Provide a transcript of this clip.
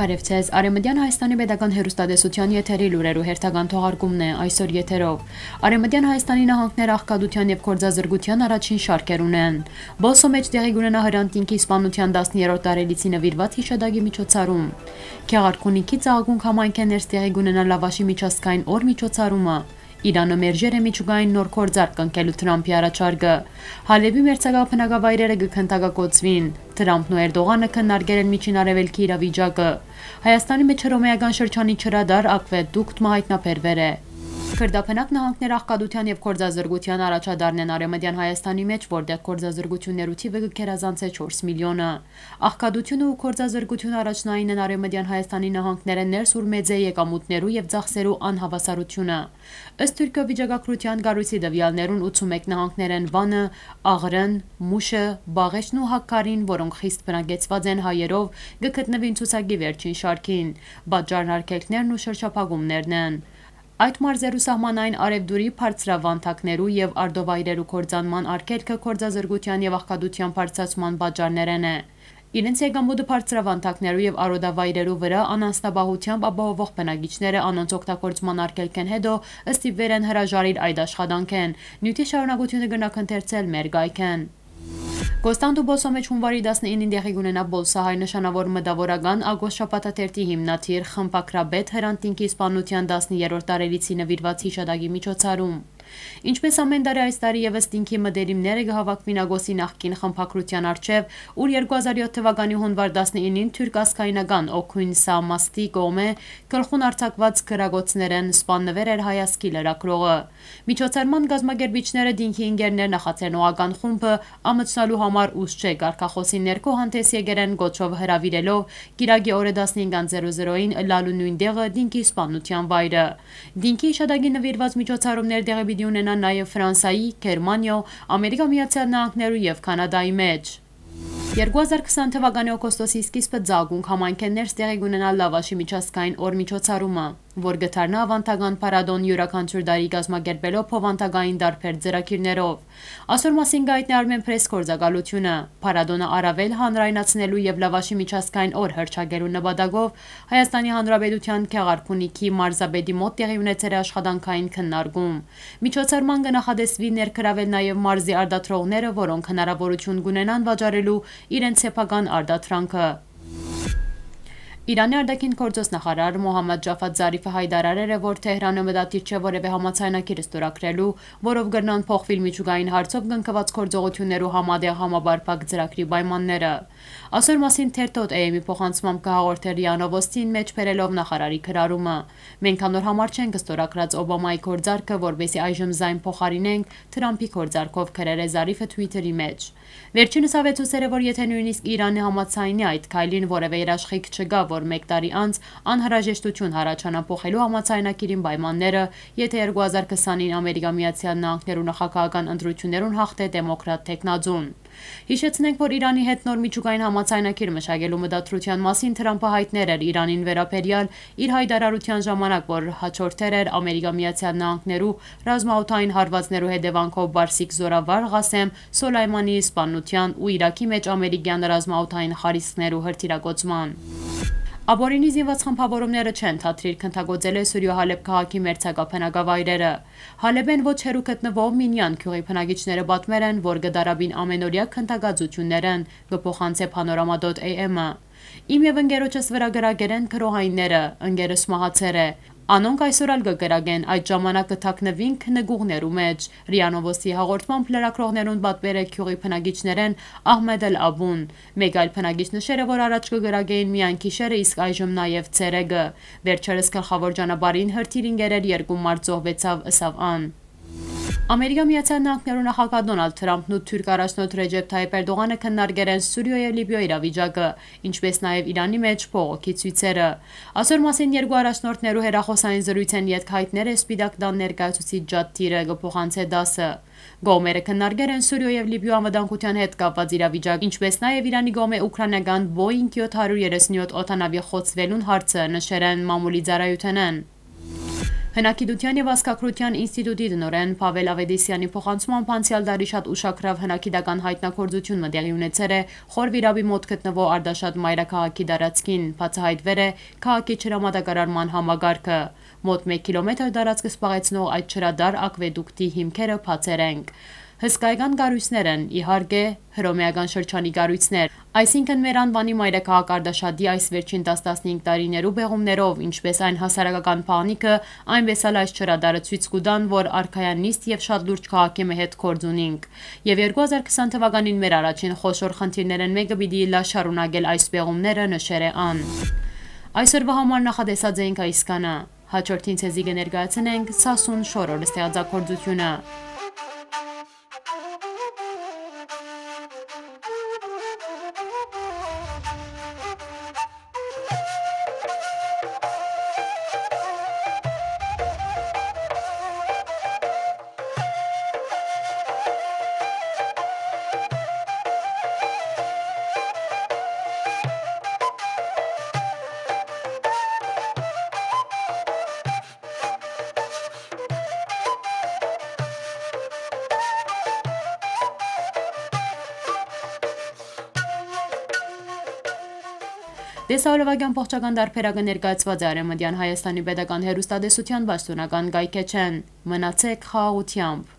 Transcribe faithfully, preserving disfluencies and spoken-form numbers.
Բարև ձեզ, Արևմտյան Հայաստանի Պետական հեռուստատեսության եթերի լուրերու հերթական թողարկումն է այսօր եթերով։ Արևմտյան Հայաստանի նահանգներ աղքատության եւ գործազրկության առաջին շարքեր ունեն։ Բոսո մեջ տեղի կունենա Հրանտինքի սպանության տասներորդ տարելիցի նվիրված հիշադակի միջոցառում։ Քեղարքունիքի ծաղկունք համայնքներս տեղի կունենա լավաշի միջազգային օր միջոցառումը։ Իրանը մերժեր է միջուկային նոր գործարք կնքելու Թրամփի առաջարկը։ Հալեբի մերձակա բնակավայրերը կքննադատվին։ Թրամփն ու Էրդողանը քննարկել են Միջին Արևելքի իրավիճակը։ Հայաստանի մեջ հռոմեական շրջանի չրադար ակվեդուկտ հայտնաբերվել է։ Քրդափնակ նահանգներ աղքատության եւ գործազրկության առաջադարն են Արևմտյան Հայաստանի մեջ, որտեղ գործազրկություններու թիվը կգերազանցե չորս միլիոնը։ Աղքատությունը ու գործազրկությունը առաջնային են Արևմտյան Հայաստանի նահանգները ներս ուր մեծ է եկամուտներու եւ ծախսերու անհավասարությունը։ Ըստ թուրքիա-վիճակագրության կառույցի տվյալներուն ութսունմեկ նահանգներ են Վանը, Աղրեն, Մուշը, Բաղեշն ու Հակքարին, որոնք խիստ բնակեցված են հայերով, կգտնվին ցուցակի վերջին շարքին։ Բաժան արգելքներն ու շրջափակումներն են։ Այդ մարզերու սահմանային արևդուրի բարձրավանդակներու եւ արտովայրերու կործանման արգելքը գործազրկության եւ աղքատության բարձրացման բաժաններն է։ Իրենց եկամուտը բարձրավանդակներու եւ արոտավայրերու վրա անանստաբահությամբ ապահովող բնակիչները անոնց օգտագործման արգելքեն հետո ստիպվել են հրաժարիլ այդ աշխատանքեն։ Նյութի շարունակությունը գնակընթերցել մեր գայքեն։ Կոստանդու Բոսո մեջ հունվարի տասնինին տեղի կունենա Բոլսահայ նշանավոր մտավորական Ագոստ Շաբաթաթերթի հիմնադիր խմբակրաբեդ Հրանտինքի սպանության տասներորդ տարելիցի նվիրված հիշադակի միջոցառում։ Ինչպես ամեն տարի այս տարի եւս Տինքի մտերիմները կհավաքվին Ագոստի նախկին խմբակրության առջև, ուր երկու հազար յոթ թվականի հունվար տասնինին թուրք ազգայնական Օքույն Սամաստի կողմէ գլխուն արձակված գրագոցներեն սպաննվեր էր հայասկի լրագրողը։ Միջոցառման կազմակերպիչները Տինքի ինգերներ նախաձեռնողական խումբը ամուսնալու համար ուս չէ կարգախոսի ներքո հանդես եկել են գոչով հրավիրելով Կիրակի օրը տասնհինգ զերո զերոին լալու նույն տեղը Տինքի սպանության վայրը։ Տինքի հիշադակի նվիրված միջոցառումներ տեղի պիտի ունենան նաև Ֆրանսիայի, Գերմանիա, Ամերիկա Միացյալ Նահանգներու եւ Կանադայի մեջ։ երկու հազար քսան թվականի օգոստոսի սկիզբը ծաղկունք համայնքներս տեղի կունենալ լավաշի միջազգային օր միջոցառումը, որ գտարնա ավանդական պարադոն յուրաքանչյուր տարի կազմակերպելով փոխանցագային տարբեր ծրագիրներով։ Այսօր մասին գայտնի Armen Press գործակալությունը պարադոնը առավել հանրայնացնելու եւ լավաշի միջազգային օր հռչակելու նպատակով Հայաստանի Հանրապետության Քեղարքունիքի մարզապետի մոտ տեղի ունեցել աշխատանքային քննարկում։ Միջոցառման կնախադեсվի ներգրավել նաեւ մարզի արտադրողները, որոնք հնարավորություն կունենան վաճառելու իրենց սեփական արտադրանքը։ Իրանի արտաքին գործոս նախարար Մոհամմադ Ջաֆար Զարիֆը հայտարարել է, որ Թեհրանը մտադիր չէ որևէ համաձայնագիր ստորագրելու, որով կրնան փոխվել միջուկային հարցով կնքված գործողություններու համատեղ համապարփակ ծրագրի պայմանները։ Այսօր մասին թերթ.am-ի փոխանցմամբ կհաղորդել ՌԻԱ Նովոստին մեջ բերելով նախարարի քրարումը։ Մենք անոր համար չենք ստորագրած Օբամայի գործարքը, որովհետեւ այժմ զայն փոխարինենք Թրամփի գործարքով գրել է Զարիֆը Twitter-ի մեջ։ Վերջինս ավետուցել է, որ եթե նույնիսկ Իրանը համաձայնի այդ քայլին, որևէ երաշխիք չկա, որ մեկ տարի անց անհրաժեշտություն առաջանա փոխելու համաձայնագիրին պայմանները, եթե երկու հազար քսանին Ամերիկա Միացյալ Նահանգներու նախագահական ընտրություններուն հաղթե դեմոկրատ տեխնազուն։ Հիշեցնենք, որ Իրանի հետ նոր միջուկային համաձայնագիր մշակելու մտադրության մասին Թրամփը հայտնել էր Իրանին վերաբերյալ իր հայտարարության ժամանակ, որ հաջորդել էր Ամերիկա Միացյալ Նահանգներու ռազմաօդային հարվածներու հետևանքով Բարսիկ զորավար Ղասեմ Սոլայմանիի սպանության ու Իրաքի մեջ ամերիկյան ռազմաօդային խարիսքներու հրթիռակոծման։ Աբորինի զինված խմբավորումները չեն թատրիր քննագործել է Սուրիա Հալեբ քաղաքի մերձակա բնակավայրերը։ Հալեբեն ոչ հեռու գտնվող Մինյան գյուղի բնակիչները պատմել են, որ գդարաբին ամենօրյա քննագործություններ են, կփոխանցե Panorama.am-ը։ Իմ եւ ընկերոջս վրա գրագեր են քրոհայինները, ընկերս մահացել է։ Անոնք այսօր ալ կգրագեն այդ ժամանակը թաքնվինք նգուղներու մեջ։ ՌԻԱ Նովոստի հաղորդմամբ լրագրողներուն պատվեր է գյուղի բնակիչներեն Ահմեդ Ալ-Աբուն։ Մեկ այլ բնակիչ նշել է, որ առաջ կգրագեին միայն գիշերը, իսկ այժմ նաեւ ցերեգը։ Վերջերս գլխավոր ճանապարհին հրթիռ ինգերեր երկու մարդ զոհվեցավ ըսավ ան։ Ամերիկա Միացյալ Նահանգներու նախագահ Դոնալդ Թրամփն ու թուրք առաջնորդ Ռեջեփ Թայիփ Էրդողանը քննարկել են Սուրիա եւ Լիբիա իրավիճակը, ինչպես նաեւ Իրանի մեջ փողոքի ցույցերը։ Այսօր մասին երկու առաջնորդներու հերախոսային զրույց են յետք հայտնել է Սպիտակ տան ներկայացուցիչ Ջադ Թիրը կփոխանցե դասը։ Գոմերը քննարկել են Սուրիա եւ Լիբիա անվտանգության հետ կապված իրավիճակ, ինչպես նաեւ Իրանի գոմե ուկրաինական Boeing յոթ հարյուր երեսունյոթ օդանավի խոցվելուն հարցը, նշել են մամուլի ծառայությունն։ Հնագիտության եւ ազգագրության ինստիտուտի տնօրեն Պավել Ավետիսյանի փոխանցմամբ անցյալ դարի շատ ուշագրավ հնագիտական հայտնագործությունը տեղի ունեցել է Խոր Վիրաբի մոտ գտնվող Արդաշատ մայրաքաղաքի տարածքին, բացահայտվել է քաղաքի ջրամատակարարման համագարկը։ Մոտ մեկ կիլոմետր տարածք սպաղեցնող այդ ջրադար ակվեդուկտի հիմքերը բացել ենք։ Հսկայական կառույցներ են, իհարկե, հռոմեական շրջանի կառույցներ, այսինքն մեր անվանի մայրաքաղաք Արդաշատի այս վերջին տասը-տասնհինգ տարիներու բեղումներով, ինչպես այն հասարակական փաղնիքը, այնպես էլ այս ջրադարը ցույց կտան, որ արքայանիստ եւ շատ լուրջ քաղաքի մը հետ գործ ունենք։ Եվ երկու հազար քսան թվականին մեր առաջին խոշոր խնդիրներն մեկը պիտի լա շարունակել այս բեղումները, նշել է ան։ Այսօրվա համար նախատեսած էինք այս կանը, հաջորդին ցեզի կներկայացնենք Սասուն շորոր ստեղծագործությունը։ Տեսահոլովակյան փոխչական դարբերակը ներկայացված է Արևմտյան Հայաստանի Պետական Հեռուստատեսության պաշտոնական կայքեչեն։ Մնացեք խաղաղությամբ։